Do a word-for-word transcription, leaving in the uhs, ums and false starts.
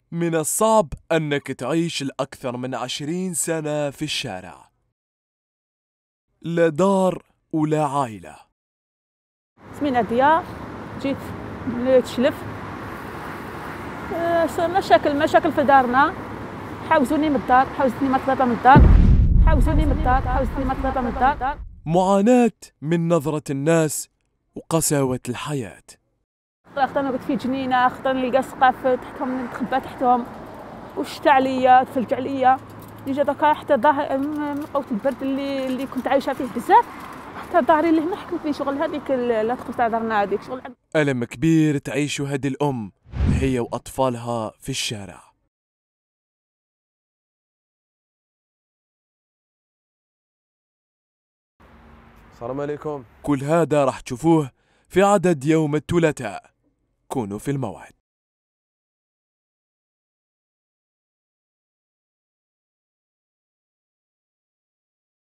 من الصعب أنك تعيش لأكثر من عشرين سنة في الشارع، لا دار ولا عائلة. سمينا ديا جيت تشلف، أه مشاكل مشاكل في دارنا، حاوزوني من الدار، حاوزتني مرتبة من الدار، حاوزوني من الدار، حاوزتني مرتبة من الدار. معاناة من نظرة الناس وقساوة الحياة. خطر نقعد في جنينة، خطر نلقى سقف تحتهم نتخبى تحتهم، والشتا عليا تفلج عليا. يجي دوكا حتى ظهر من قوة البرد اللي اللي كنت عايشة فيه بزاف، حتى ظهري اللي هنا حكمت لي شغل هذيك لا تدخل تاع دارنا هذيك شغل. ألم كبير تعيشه هذه الأم هي وأطفالها في الشارع. السلام عليكم. كل هذا راح تشوفوه في عدد يوم الثلاثاء. كونوا في الموعد.